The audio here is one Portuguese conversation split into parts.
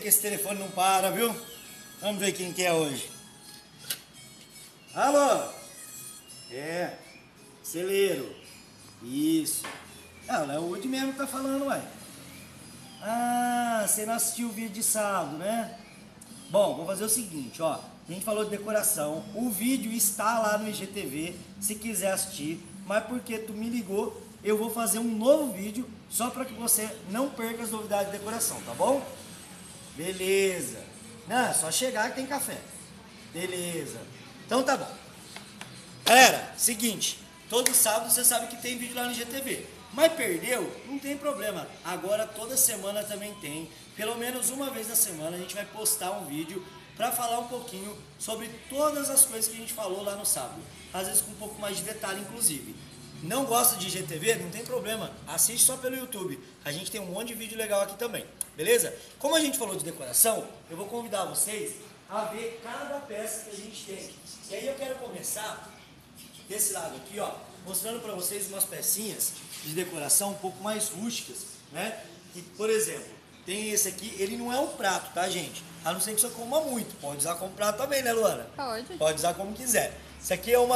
que esse telefone não para, viu? Vamos ver quem que é hoje. Alô? É, celeiro. Isso. Ah, o Leoud mesmo que tá falando, ué. Ah, você não assistiu o vídeo de sábado, né? Bom, vou fazer o seguinte, ó. A gente falou de decoração. O vídeo está lá no IGTV, se quiser assistir. Mas porque tu me ligou, eu vou fazer um novo vídeo só para que você não perca as novidades de decoração, tá bom? Beleza. Não, é só chegar que tem café. Beleza. Então tá bom. Galera, seguinte. Todo sábado você sabe que tem vídeo lá no IGTV. Mas perdeu? Não tem problema. Agora toda semana também tem. Pelo menos uma vez na semana a gente vai postar um vídeo para falar um pouquinho sobre todas as coisas que a gente falou lá no sábado. Às vezes com um pouco mais de detalhe, inclusive. Não gosta de IGTV? Não tem problema. Assiste só pelo YouTube. A gente tem um monte de vídeo legal aqui também. Beleza? Como a gente falou de decoração, eu vou convidar vocês a ver cada peça que a gente tem. E aí eu quero começar desse lado aqui, ó, mostrando para vocês umas pecinhas de decoração um pouco mais rústicas, né? Que, por exemplo, tem esse aqui, ele não é um prato, tá, gente? A não ser que você coma muito. Pode usar como prato também, né, Luana? Pode. Pode usar como quiser. Isso aqui é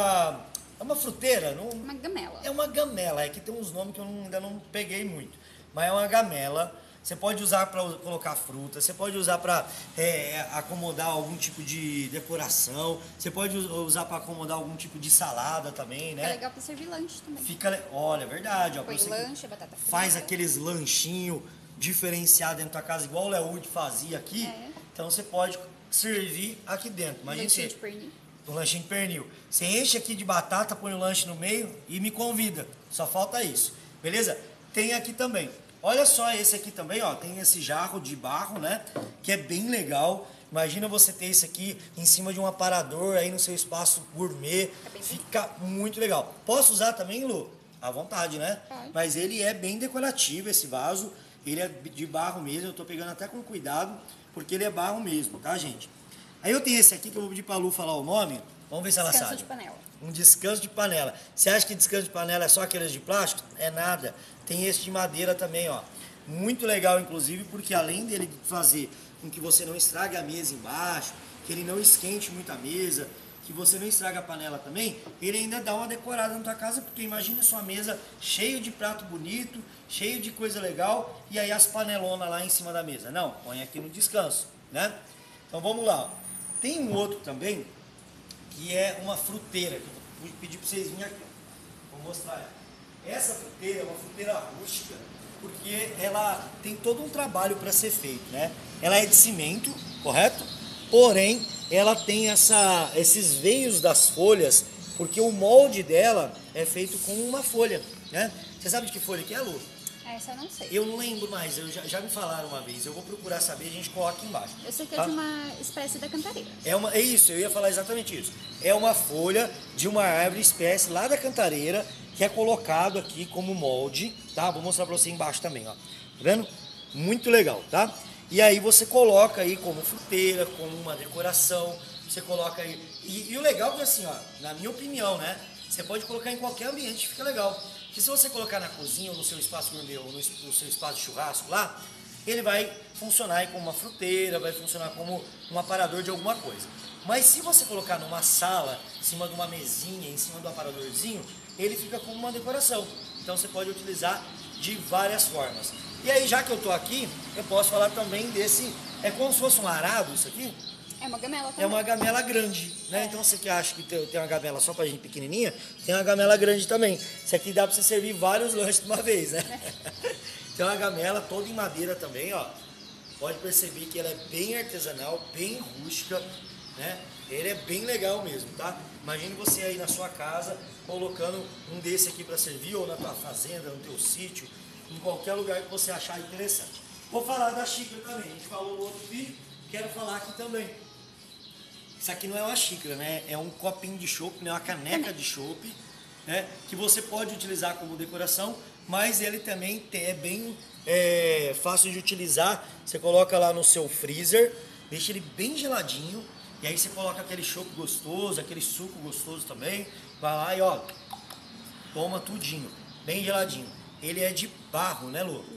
uma fruteira. Não... Uma gamela. É uma gamela. É que tem uns nomes que eu ainda não peguei muito. Mas é uma gamela. Você pode usar para colocar fruta, você pode usar para acomodar algum tipo de decoração, você pode usar para acomodar algum tipo de salada também, né? É legal para servir lanche também. Olha, é verdade. Ó, põe o lanche, a batata frita. Faz aqueles lanchinhos diferenciados dentro da casa, igual o Leoud fazia aqui. É. Então você pode servir aqui dentro. Imagina lanchinho de pernil. Um lanchinho de pernil. Você enche aqui de batata, põe o lanche no meio e me convida. Só falta isso. Beleza? Tem aqui também. Olha só esse aqui também, ó, tem esse jarro de barro, né, que é bem legal. Imagina você ter esse aqui em cima de um aparador aí no seu espaço gourmet, fica muito legal. Posso usar também, Lu? À vontade, né? Pode. Mas ele é bem decorativo, esse vaso, ele é de barro mesmo, eu tô pegando até com cuidado, porque ele é barro mesmo, tá, gente? Aí eu tenho esse aqui que eu vou pedir pra Lu falar o nome, vamos ver se ela sabe. Descanso de panela. Um descanso de panela. Você acha que descanso de panela é só aqueles de plástico? É nada. Tem esse de madeira também, ó. Muito legal, inclusive, porque além dele fazer com que você não estrague a mesa embaixo, que ele não esquente muito a mesa, que você não estraga a panela também, ele ainda dá uma decorada na tua casa, porque imagina sua mesa cheia de prato bonito, cheio de coisa legal, e aí as panelonas lá em cima da mesa. Não, põe aqui no descanso, né? Então vamos lá. Ó. Tem um outro também, que é uma fruteira, que eu vou pedir para vocês virem aqui. Vou mostrar ela. Essa fruteira é uma fruteira rústica, porque ela tem todo um trabalho para ser feito, né? Ela é de cimento, correto? Porém, ela tem esses veios das folhas, porque o molde dela é feito com uma folha, né? Você sabe de que folha que é, Lu? Essa eu não sei. Eu não lembro mais, já me falaram uma vez, eu vou procurar saber, a gente coloca aqui embaixo. Eu sei que tá? é de uma espécie da cantareira. É isso, eu ia falar exatamente isso. É uma folha de uma árvore espécie lá da cantareira, que é colocado aqui como molde, tá? Vou mostrar pra você embaixo também, ó. Tá vendo? Muito legal, tá? E aí você coloca aí como fruteira, como uma decoração, você coloca aí... E o legal é que assim, ó, na minha opinião, né? Você pode colocar em qualquer ambiente, fica legal. Porque se você colocar na cozinha ou no seu espaço gourmet ou no seu espaço de churrasco lá, ele vai funcionar aí como uma fruteira, vai funcionar como um aparador de alguma coisa. Mas se você colocar numa sala, em cima de uma mesinha, em cima do aparadorzinho, ele fica como uma decoração. Então você pode utilizar de várias formas. E aí, já que eu estou aqui, eu posso falar também desse... É como se fosse um arado isso aqui? É uma gamela também. É uma gamela grande, né? Então você que acha que tem uma gamela só pra gente pequenininha, tem uma gamela grande também. Isso aqui dá pra você servir vários lanches de uma vez, né? Tem uma gamela toda em madeira também, ó. Pode perceber que ela é bem artesanal, bem rústica, né? Ele é bem legal mesmo, tá? Imagine você aí na sua casa colocando um desse aqui pra servir, ou na tua fazenda, no teu sítio, em qualquer lugar que você achar interessante. Vou falar da xícara também. A gente falou no outro vídeo, quero falar aqui também. Isso aqui não é uma xícara, né? É um copinho de chopp, né? Uma caneca de chopp, né? Que você pode utilizar como decoração, mas ele também é bem fácil de utilizar. Você coloca lá no seu freezer, deixa ele bem geladinho, e aí você coloca aquele chopp gostoso, aquele suco gostoso também. Vai lá e ó, toma tudinho, bem geladinho. Ele é de barro, né, Lu? De barro.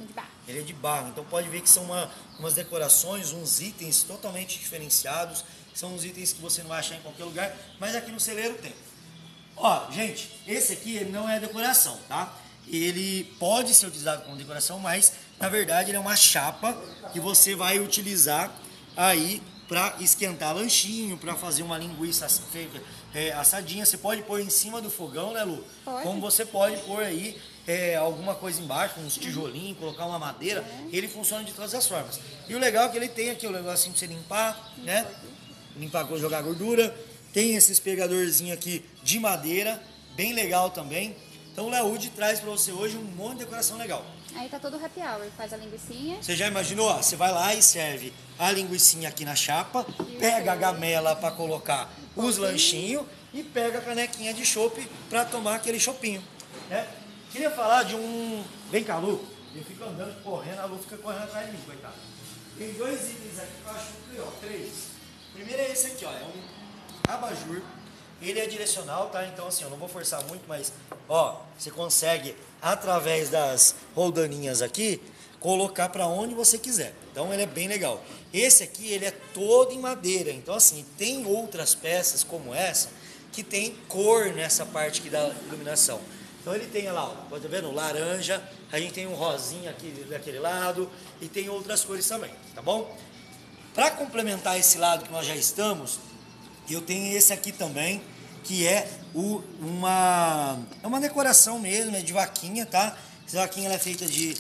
Ele é de barro, então pode ver que são umas decorações, uns itens totalmente diferenciados. São uns itens que você não vai achar em qualquer lugar, mas aqui no celeiro tem. Ó, gente, esse aqui ele não é decoração, tá? Ele pode ser utilizado como decoração, mas na verdade ele é uma chapa que você vai utilizar aí para esquentar lanchinho, para fazer uma linguiça assadinha. Você pode pôr em cima do fogão, né, Lu? Pode. Como você pode pôr aí alguma coisa embaixo, uns tijolinhos, colocar uma madeira. Ele funciona de todas as formas. E o legal é que ele tem aqui o negocinho para você limpar, né? Limpar, jogar gordura. Tem esses pegadorzinhos aqui de madeira, bem legal também. Então o Laúde traz para você hoje um monte de decoração legal. Aí tá todo happy hour, faz a linguicinha. Você já imaginou? Ó, você vai lá e serve a linguicinha aqui na chapa, pega a gamela para colocar os lanchinhos e pega a canequinha de chopp para tomar aquele chopinho, né? Queria falar de um... Vem cá, Lu. Eu fico andando, correndo, a Lu fica correndo atrás de mim, coitado. Tem dois itens aqui que eu acho que, ó, três. Primeiro é esse aqui, ó, é um abajur. Ele é direcional, tá? Então assim, eu não vou forçar muito, mas ó, você consegue através das roldaninhas aqui colocar para onde você quiser. Então ele é bem legal. Esse aqui, ele é todo em madeira. Então assim, tem outras peças como essa que tem cor nessa parte aqui da iluminação. Então ele tem lá, ó, pode ver, laranja, a gente tem um rosinha aqui daquele lado e tem outras cores também, tá bom? Para complementar esse lado que nós já estamos, eu tenho esse aqui também, que é uma decoração mesmo, é de vaquinha, tá? Essa vaquinha ela é feita de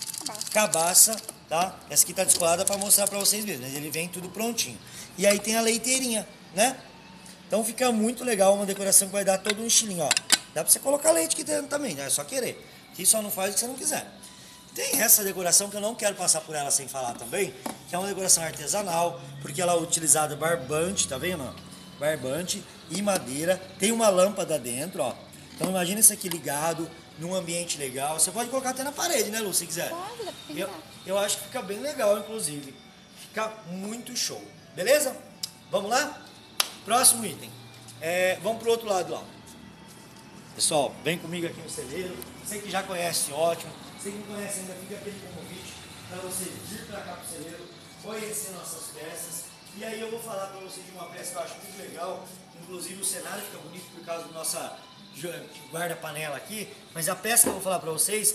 cabaça, tá? Essa aqui tá descolada para mostrar para vocês mesmo, mas ele vem tudo prontinho. E aí tem a leiteirinha, né? Então fica muito legal, uma decoração que vai dar todo um estilinho, ó. Dá para você colocar leite aqui dentro também, né? É só querer. Aqui só não faz o que você não quiser. Tem essa decoração que eu não quero passar por ela sem falar também, que é uma decoração artesanal, porque ela é utilizada barbante, tá vendo? Barbante e madeira. Tem uma lâmpada dentro, ó. Então imagina isso aqui ligado num ambiente legal. Você pode colocar até na parede, né, Lu, se quiser. Pode, dá pra pintar. Eu acho que fica bem legal, inclusive. Fica muito show. Beleza? Vamos lá? Próximo item. Vamos pro outro lado lá. Pessoal, vem comigo aqui no celeiro. Você que já conhece, ótimo. Você que não conhece ainda, fica aquele convite para você vir para cá pro celeiro, conhecer nossas peças. E aí eu vou falar para você de uma peça que eu acho muito legal. Inclusive o cenário fica bonito por causa da nossa guarda-panela aqui. Mas a peça que eu vou falar para vocês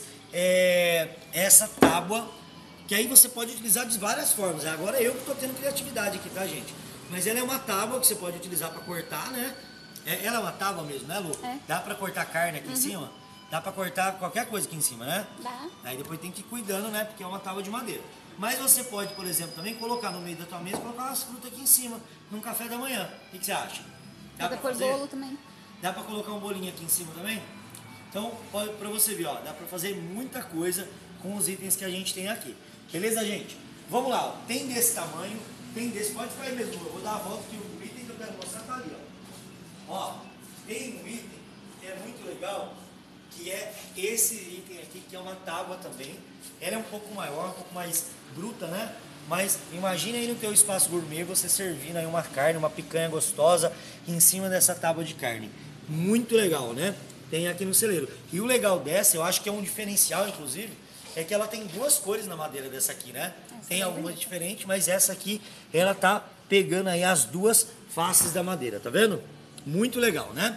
é essa tábua, que aí você pode utilizar de várias formas. Agora eu que estou tendo criatividade aqui, tá, gente? Mas ela é uma tábua que você pode utilizar para cortar, né? Ela é uma tábua mesmo, né, Lu? É. Dá pra cortar carne aqui em cima? Dá pra cortar qualquer coisa aqui em cima, né? Dá. Aí depois tem que ir cuidando, né? Porque é uma tábua de madeira. Mas você pode, por exemplo, também colocar no meio da tua mesa, colocar umas frutas aqui em cima, num café da manhã. O que você acha? Dá pra pôr bolo também. Dá pra colocar um bolinho aqui em cima também? Então, pra você ver, ó, dá pra fazer muita coisa com os itens que a gente tem aqui. Beleza, gente? Vamos lá, ó. Tem desse tamanho, tem desse, pode ficar aí mesmo. Eu vou dar a volta que o item que eu quero mostrar tá ali, ó. Ó, tem um item que é muito legal, que é esse item aqui, que é uma tábua também. Ela é um pouco maior, um pouco mais bruta, né? Mas imagine aí no teu espaço gourmet você servindo aí uma carne, uma picanha gostosa em cima dessa tábua de carne. Muito legal, né? Tem aqui no celeiro. E o legal dessa, eu acho que é um diferencial, inclusive, é que ela tem duas cores na madeira dessa aqui, né? Tem algumas diferentes, mas essa aqui, ela tá pegando aí as duas faces da madeira, tá vendo? Muito legal, né?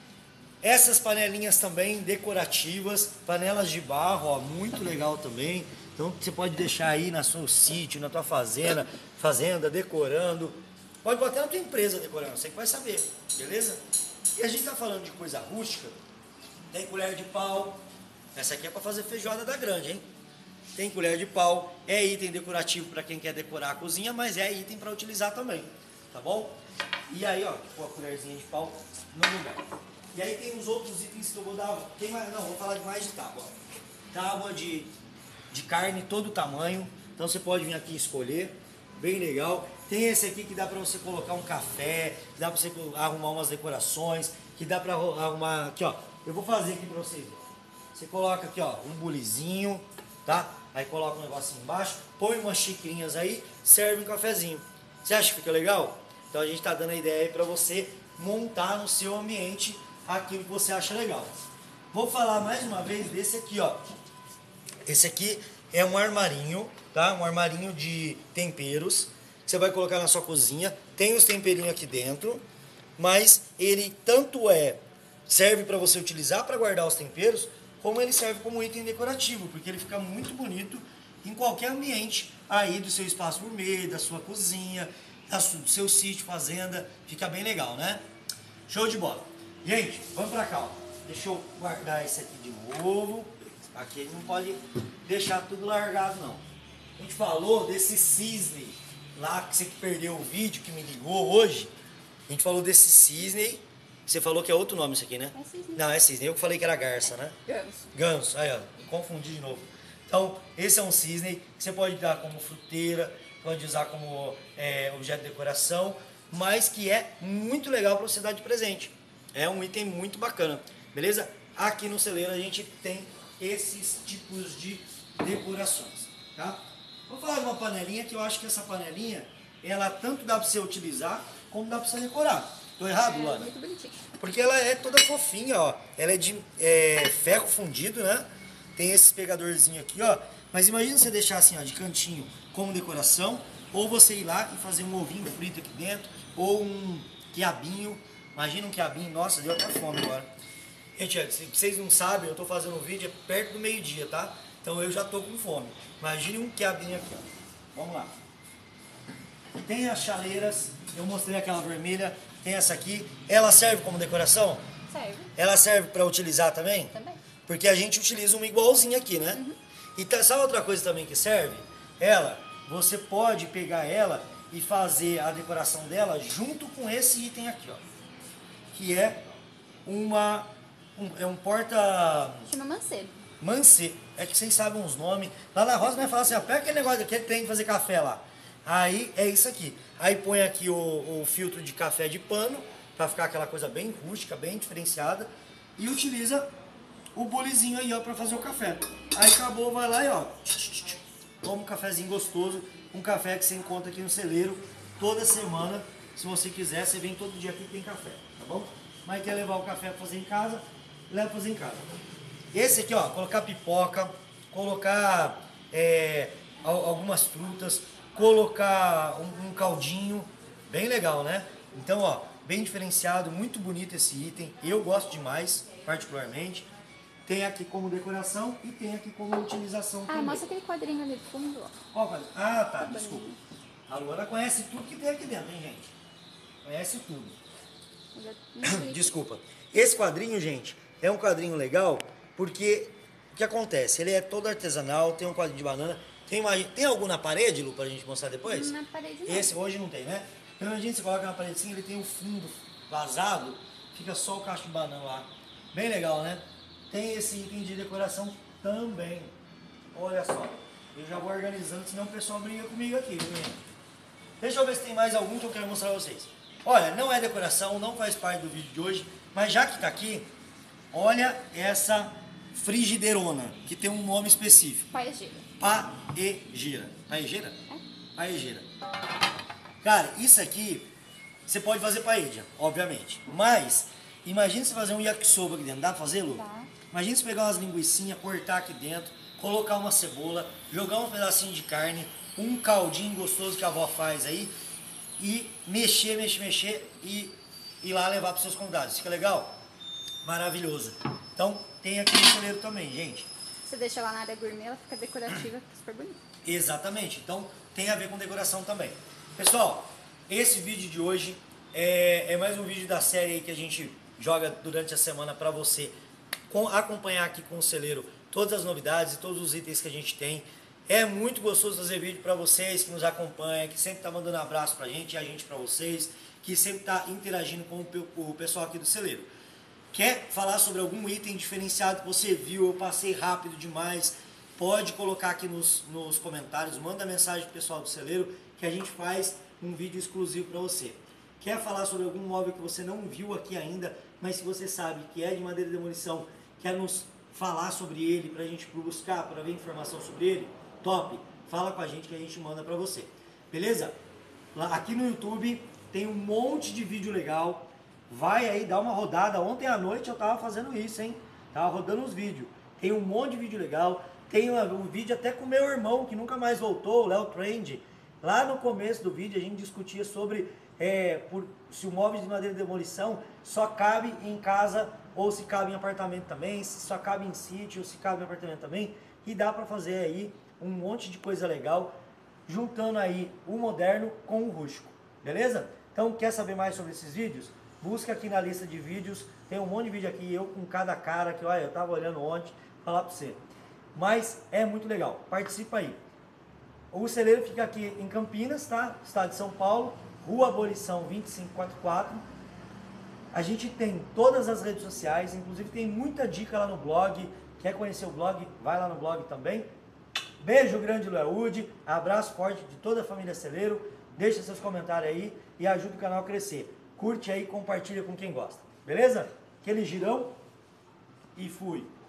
Essas panelinhas também decorativas, panelas de barro, ó, muito legal também. Então você pode deixar aí na seu sítio, na tua fazenda, decorando. Pode botar na tua empresa decorando, você que vai saber, beleza? E a gente tá falando de coisa rústica, tem colher de pau. Essa aqui é para fazer feijoada da grande, hein? Tem colher de pau, é item decorativo para quem quer decorar a cozinha, mas é item para utilizar também, tá bom? E aí, ó, pôr a colherzinha de pau no lugar. E aí tem os outros itens que eu vou dar. Tem mais, não, vou falar de mais de tábua. Tábua de carne, todo tamanho. Então você pode vir aqui escolher. Bem legal. Tem esse aqui que dá para você colocar um café, que dá para você arrumar umas decorações, que dá para arrumar aqui, ó. Eu vou fazer aqui para vocês. Você coloca aqui, ó, um bulizinho, tá? Aí coloca um negocinho embaixo, põe umas xicrinhas aí, serve um cafezinho. Você acha que fica legal? Então a gente tá dando a ideia aí para você montar no seu ambiente aquilo que você acha legal. Vou falar mais uma vez desse aqui, ó. Esse aqui é um armarinho, tá? Um armarinho de temperos que você vai colocar na sua cozinha. Tem os temperinhos aqui dentro, mas ele tanto serve para você utilizar para guardar os temperos, como ele serve como item decorativo, porque ele fica muito bonito em qualquer ambiente aí do seu espaço gourmet, da sua cozinha, do seu sítio, fazenda, fica bem legal, né? Show de bola. Gente, vamos pra cá, ó. Deixa eu guardar esse aqui de novo. Aqui ele não pode deixar tudo largado, não. A gente falou desse cisne lá, que você que perdeu o vídeo, que me ligou hoje. A gente falou desse cisne. Você falou que é outro nome isso aqui, né? É cisne. Não, é cisne. Eu que falei que era garça, né? Ganso. Ganso. Aí, ó. Confundi de novo. Então, esse é um cisne que você pode dar como fruteira, pode usar como objeto de decoração, mas que é muito legal para você dar de presente. É um item muito bacana, beleza? Aqui no celeiro a gente tem esses tipos de decorações, tá? Vou falar de uma panelinha que eu acho que essa panelinha, ela tanto dá para você utilizar, como dá para você decorar. Tô errado, Luana? Muito bonitinho. Porque ela é toda fofinha, ó. Ela é de ferro fundido, né? Tem esses pegadorzinhos aqui, ó. Mas imagina você deixar assim, ó, de cantinho como decoração, ou você ir lá e fazer um ovinho frito aqui dentro, ou um quiabinho. Imagina um quiabinho. Nossa, deu até fome agora. Gente, se vocês não sabem, eu tô fazendo um vídeo perto do meio-dia, tá? Então eu já tô com fome. Imagine um quiabinho aqui, ó. Vamos lá. Tem as chaleiras, eu mostrei aquela vermelha, tem essa aqui. Ela serve como decoração? Serve. Ela serve para utilizar também? Também. Porque a gente utiliza uma igualzinha aqui, né? Uhum. E sabe outra coisa também que serve? Você pode pegar ela e fazer a decoração dela junto com esse item aqui, ó. Que é um porta... Chama mancebo. Mancê. É que vocês sabem os nomes. Lá na roça, né, fala assim, ó, pega aquele negócio aqui que tem que fazer café lá. Aí é isso aqui. Aí põe aqui o filtro de café de pano, para ficar aquela coisa bem rústica, bem diferenciada. E utiliza o bulizinho aí, ó, para fazer o café. Aí acabou, vai lá e ó, toma um cafezinho gostoso, um café que você encontra aqui no celeiro toda semana. Se você quiser, você vem todo dia aqui que tem café, tá bom? Mas quer levar o café para fazer em casa, leva para fazer em casa. Esse aqui, ó, colocar pipoca, colocar algumas frutas, colocar um caldinho, bem legal, né? Então, ó, bem diferenciado, muito bonito esse item, eu gosto demais, particularmente. Tem aqui como decoração e tem aqui como utilização também. Mostra aquele quadrinho ali do fundo, ó. Qual quadrinho? Ah, tá, desculpa. A Luana conhece tudo que tem aqui dentro, hein, gente? Conhece tudo. Desculpa. Esse quadrinho, gente, é um quadrinho legal porque o que acontece? Ele é todo artesanal, tem um quadrinho de banana. Tem algum na parede, Lu, pra gente mostrar depois? Na parede não. Esse hoje não tem, né? Então a gente coloca na parede assim, ele tem o fundo vazado, fica só o cacho de banana lá. Bem legal, né? Tem esse item de decoração também. Olha só. Eu já vou organizando, senão o pessoal briga comigo aqui, viu, gente? Deixa eu ver se tem mais algum que eu quero mostrar pra vocês. Olha, não é decoração, não faz parte do vídeo de hoje, mas já que tá aqui, olha essa frigideirona, que tem um nome específico. Paegeira. Paegeira. Paegeira? É. Paegeira. Cara, isso aqui, você pode fazer paella, obviamente. Mas, imagina você fazer um yakisoba aqui dentro. Dá pra fazer, Lu? Dá. Imagina você pegar umas linguiçinhas, cortar aqui dentro, colocar uma cebola, jogar um pedacinho de carne, um caldinho gostoso que a avó faz aí, e mexer e ir lá levar para os seus convidados. Fica legal? Maravilhoso. Então, tem aqui no celeiro também, gente. Você deixa lá na área gourmet, ela fica decorativa, fica super bonita. Exatamente. Então, tem a ver com decoração também. Pessoal, esse vídeo de hoje é mais um vídeo da série aí que a gente joga durante a semana para você acompanhar aqui com o celeiro todas as novidades e todos os itens que a gente tem. É muito gostoso fazer vídeo para vocês que nos acompanham, que sempre tá mandando abraço pra gente e a gente pra vocês, que sempre tá interagindo com o pessoal aqui do celeiro. Quer falar sobre algum item diferenciado que você viu, eu passei rápido demais, pode colocar aqui nos comentários, manda mensagem pro pessoal do celeiro que a gente faz um vídeo exclusivo para você. Quer falar sobre algum móvel que você não viu aqui ainda, mas se você sabe que é de madeira de demolição, quer nos falar sobre ele pra gente buscar, para ver informação sobre ele, top, fala com a gente que a gente manda pra você, beleza? Aqui no YouTube tem um monte de vídeo legal, vai aí dar uma rodada. Ontem à noite eu tava fazendo isso, hein? Tava rodando os vídeos, tem um monte de vídeo legal, Tem um vídeo até com meu irmão, que nunca mais voltou, o Léo Trend. Lá no começo do vídeo a gente discutia sobre se o móvel de madeira de demolição só cabe em casa ou se cabe em apartamento também, se só cabe em sítio ou se cabe em apartamento também. E dá para fazer aí um monte de coisa legal, juntando aí o moderno com o rústico, beleza? Então, quer saber mais sobre esses vídeos? Busca aqui na lista de vídeos, tem um monte de vídeo aqui, eu com cada cara, que olha, eu tava olhando ontem, falar para você. Mas é muito legal, participa aí. O celeiro fica aqui em Campinas, tá? Estado de São Paulo, Rua Abolição 2544. A gente tem todas as redes sociais, inclusive tem muita dica lá no blog. Quer conhecer o blog? Vai lá no blog também. Beijo grande do Eude, abraço forte de toda a família Celeiro. Deixa seus comentários aí e ajuda o canal a crescer. Curte aí, compartilha com quem gosta. Beleza? Aquele girão e fui.